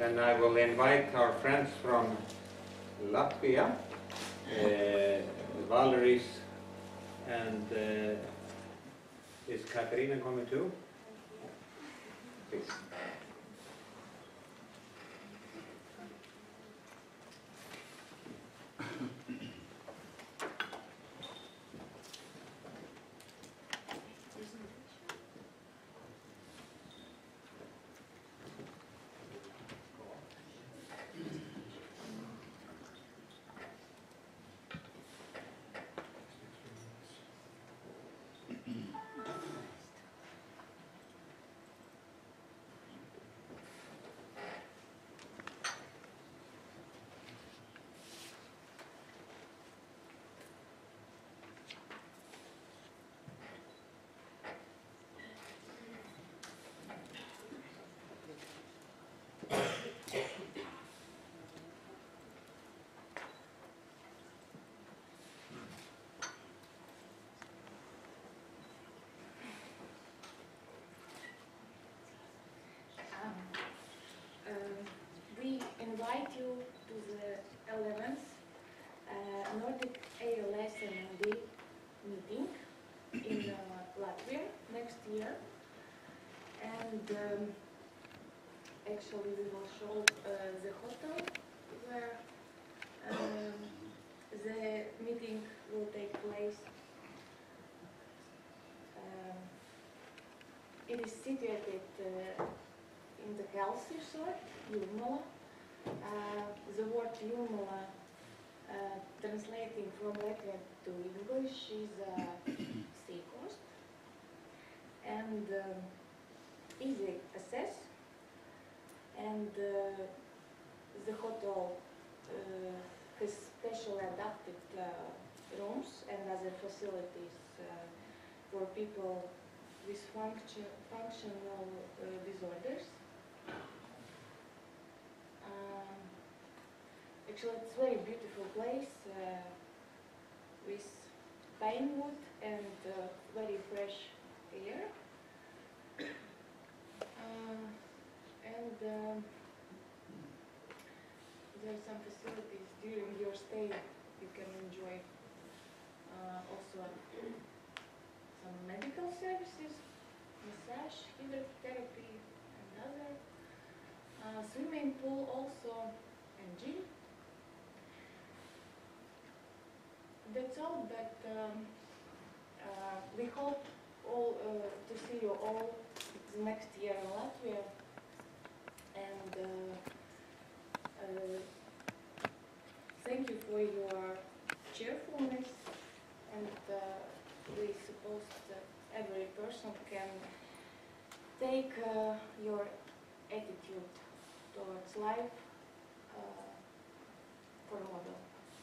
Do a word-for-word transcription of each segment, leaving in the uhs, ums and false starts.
then I will invite our friends from Latvia, uh, Valeries, and uh, is Katarina coming too? Please. Invite you to the eleventh uh, Nordic A L S and M D meeting in uh, Latvia next year, and um, actually we will show uh, the hotel where um, the meeting will take place. Um, it is situated uh, in the Helsi resort, Jūrmala. Uh, the word Jūrmala, uh, translating from Latvian to English, is uh, sea coast, and um, easy access, and uh, the hotel uh, has specially adapted uh, rooms and other facilities uh, for people with function, functional uh, disorders. Um, actually, it's a very beautiful place uh, with pine wood and uh, very fresh air. Uh, and um, there are some facilities during your stay you can enjoy. Uh, also, some medical services, massage, hydrotherapy, and other. Uh, swimming pool also, and gym. That's all, but um, uh, we hope all uh, to see you all the next year in Latvia, and uh, uh, thank you for your cheerfulness, and uh, we suppose that every person can take uh, your attitude towards life uh, for a model.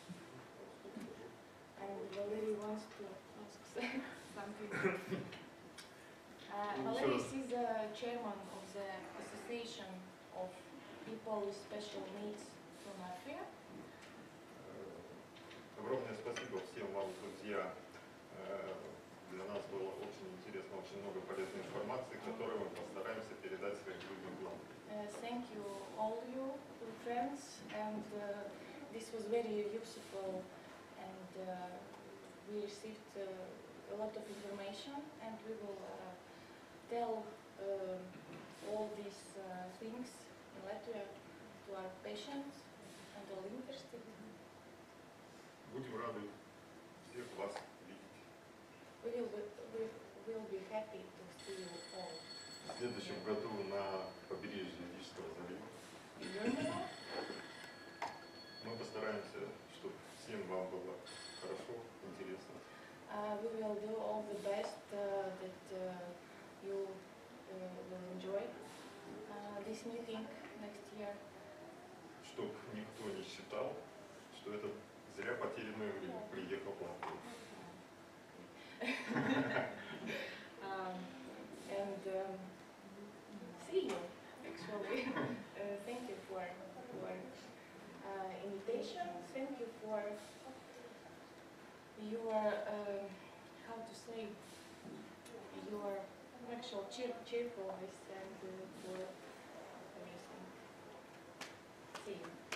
And Valery wants to ask something. Uh, Valery is the chairman of the Association of People with Special Needs from Latvia. Огромное спасибо всем вам, друзья. Для нас было очень интересно, очень много полезной информации, которую мы постараемся передать своим людям в Латвии. Uh, thank you, all you friends, and uh, this was very useful, and uh, we received uh, a lot of information, and we will uh, tell uh, all these uh, things in Latvia to our patients and all interested. Будем рады всех вас видеть. We will be, we will be happy to see you all. В следующем году на побережье Рижского залива. Мы постараемся, чтобы всем вам было хорошо, интересно. Uh, we will do all the best uh, that uh, you uh, will enjoy uh, this meeting next year. Чтоб никто не считал, что это зря потерянное время, приехал в Латвию. um, and um, see you, actually. uh, thank you for for uh, invitation. Thank you for your uh, how to say your actual cheer cheerfulness and uh, for everything. same.